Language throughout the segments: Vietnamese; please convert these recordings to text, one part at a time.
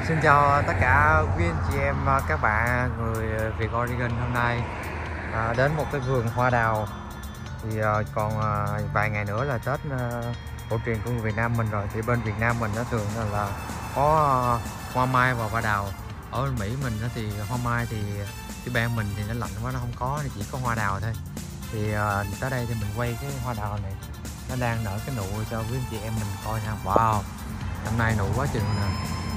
Xin chào tất cả quý anh chị em, các bạn người Việt Oregon. Hôm nay đến một cái vườn hoa đào. Thì còn vài ngày nữa là Tết cổ truyền của người Việt Nam mình rồi. Thì bên Việt Nam mình nó thường là có hoa mai và hoa đào. Ở bên Mỹ mình thì hoa mai thì cái bang mình thì nó lạnh quá, nó không có, nó chỉ có hoa đào thôi. Thì tới đây thì mình quay cái hoa đào này, nó đang nở cái nụ cho quý anh chị em mình coi nha. Wow, năm nay nụ quá chừng nè.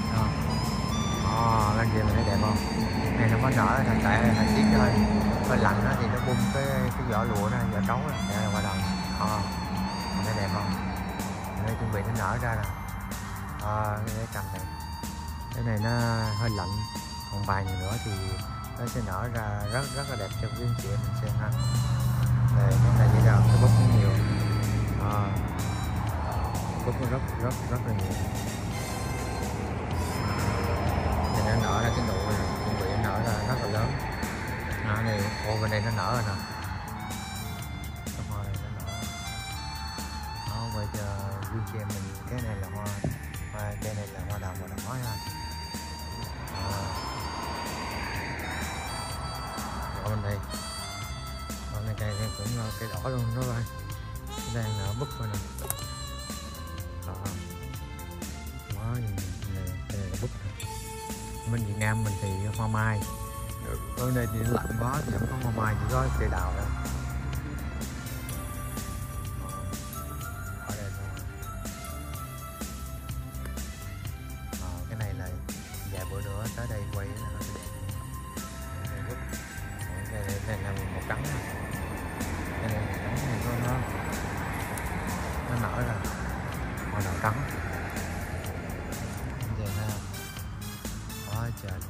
Lên kia mình thấy đẹp không? Này nó có nở là tại thời tiết hơi lạnh đó, thì nó bung cái vỏ lụa đó, vỏ trấu đó, để qua đầu. Mình thấy đẹp không? Mình đang chuẩn bị nó nở ra nè. Cái cầm này, cái này nó hơi lạnh, còn vài ngày nữa thì nó sẽ nở ra rất là đẹp cho quý anh chị em mình xem ha. Này cái này như nào, cái búp cũng nhiều, búp nó rất là nhiều. Nó nở ra cái nụ này, chuẩn bị nở ra rất là lớn. Này, bên đây nó nở rồi nè, cái hoa này nó nở. Bây giờ quý chị em mình, cái này là hoa, cây này là hoa đào màu đỏ ha. Ở bên đây, cây này cũng cây đỏ luôn đó bạn, nó đang nở búp rồi nè. Cây này là búp. Bên Việt Nam mình thì hoa mai, ở đây thì lạnh quá thì không có hoa mai, chỉ có cây đào thôi. Ở đây cái này là vài bữa nữa tới đây quay nó sẽ đẹp. Đây là màu trắng, cái này màu trắng này nó nở ra màu đỏ trắng. Vậy ha, quá trời luôn.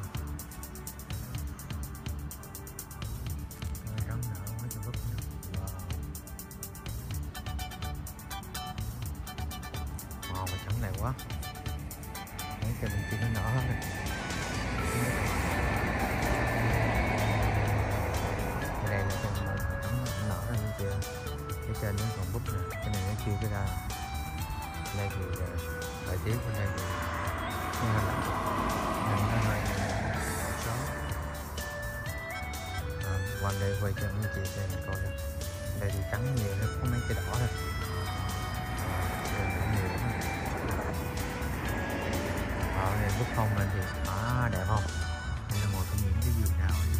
Trắng nở quá trời búp nữa. Wow, màu trắng này quá. Mấy cây bên kia nó nở hết rồi. Cái này là cây màu trắng nó nở ra như kia. Cái trên nó còn búp nè, cái này nó chưa cái ra. Đây thì thời tiết bên đây thì nó hơi lạnh, nên nó hơi sớm. Quanh đây quay cho mấy chị xem coi. Đây thì trắng nhiều, nó có mấy cái đỏ thôi. Đây cũng nhiều lắm. Này bút không lên thì đẹp không? Đây là một trong những cái vườn đào